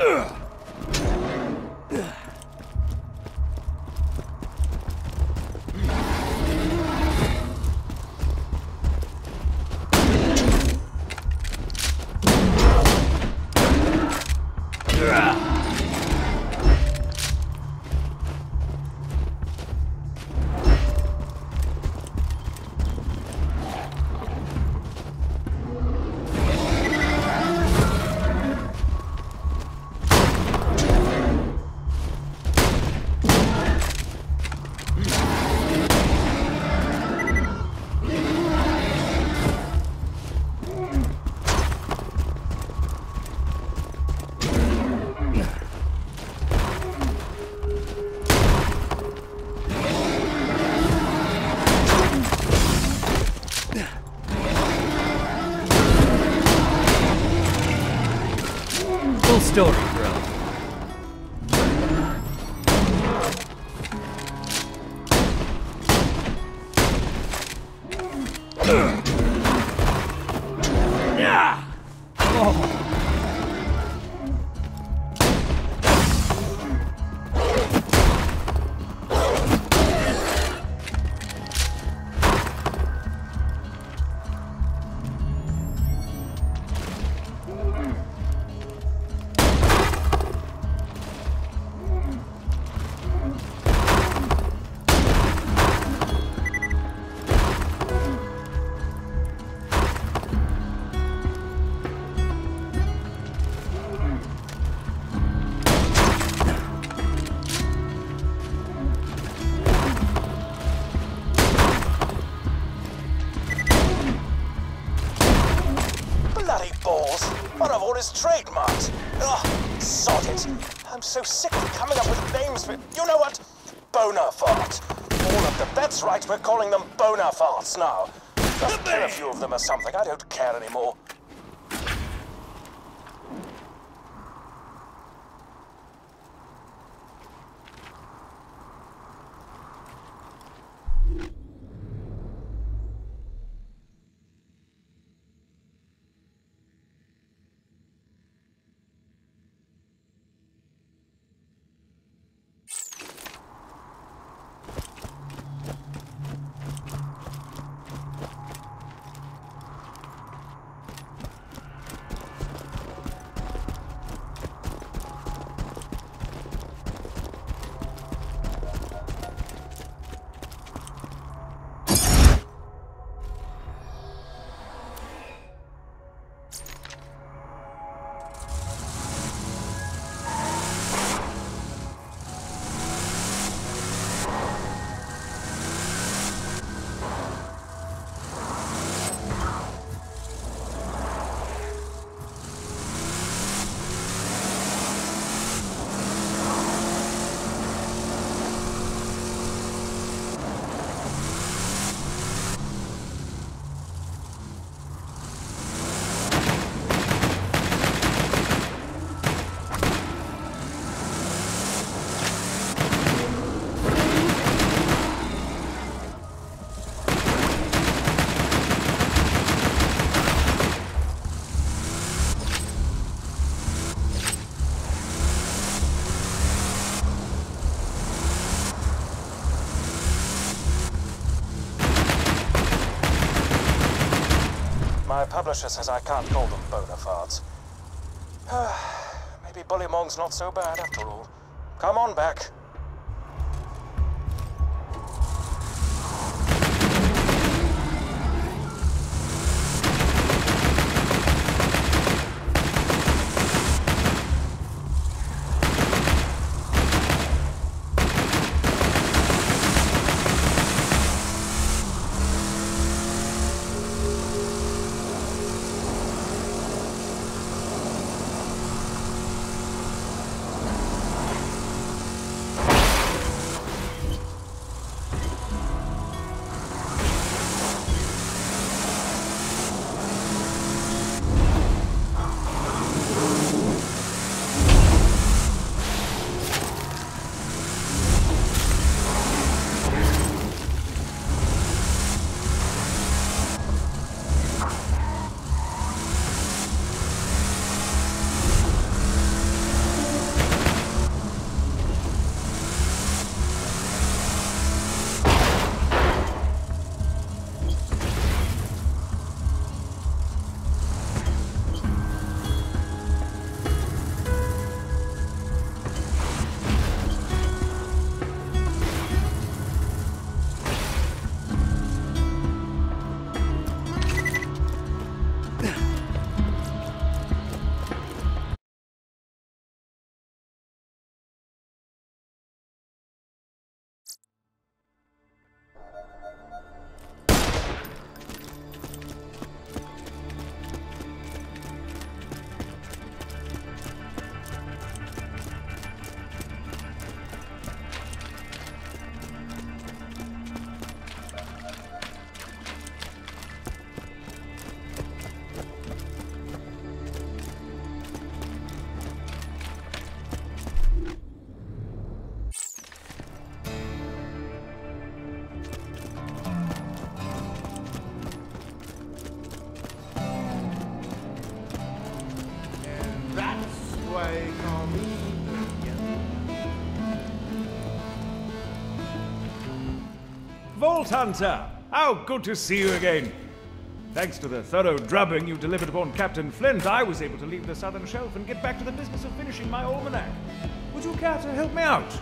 Full story, bro. Yeah. Oh. One of all his trademarks. Ugh, sod it. I'm so sick of coming up with names for... You know what? Bonafart. All of them. That's right, we're calling them Bonafarts now. Just kill a few of them or something. I don't care anymore. My publisher says I can't call them Bonafarts. Maybe Bullymong's not so bad after all. Come on back. Vault Hunter! How good to see you again! Thanks to the thorough drubbing you delivered upon Captain Flint, I was able to leave the Southern Shelf and get back to the business of finishing my almanac. Would you care to help me out?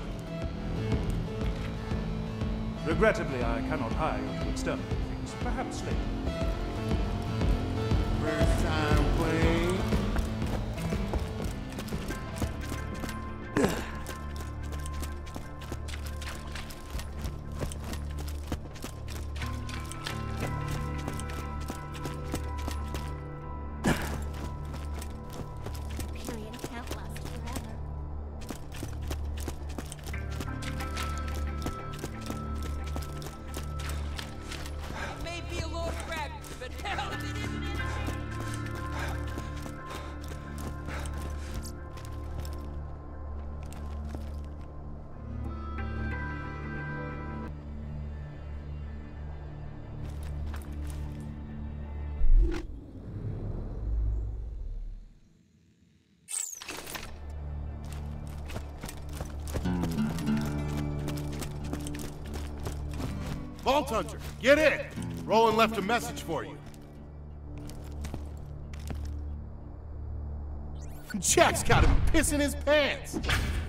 Regrettably, I cannot hire you to exterminate things. Perhaps later. First time playing. Period can't last forever. It may be a little cracked, but hell if it isn't it. Vault Hunter, get in! Roland left a message for you. Jack's got him pissing his pants.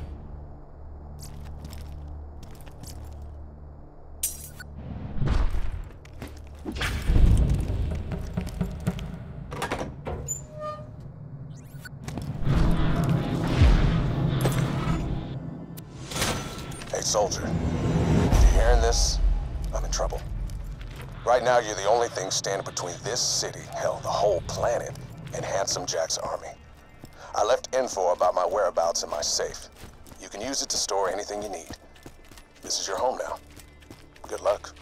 Hey, soldier. You hearing this? I'm in trouble. Right now, you're the only thing standing between this city, hell, the whole planet, and Handsome Jack's army. I left info about my whereabouts in my safe. You can use it to store anything you need. This is your home now. Good luck.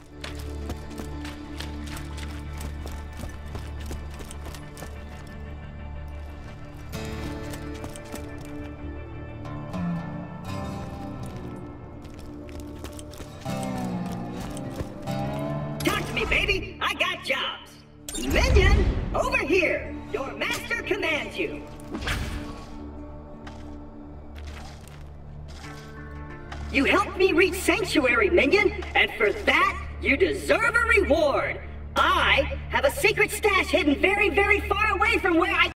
Talk to me, baby. I got jobs. Minion, over here. Your master commands you. You helped me reach Sanctuary, Minion, and for that, you deserve a reward. I have a secret stash hidden very, very far away from where I...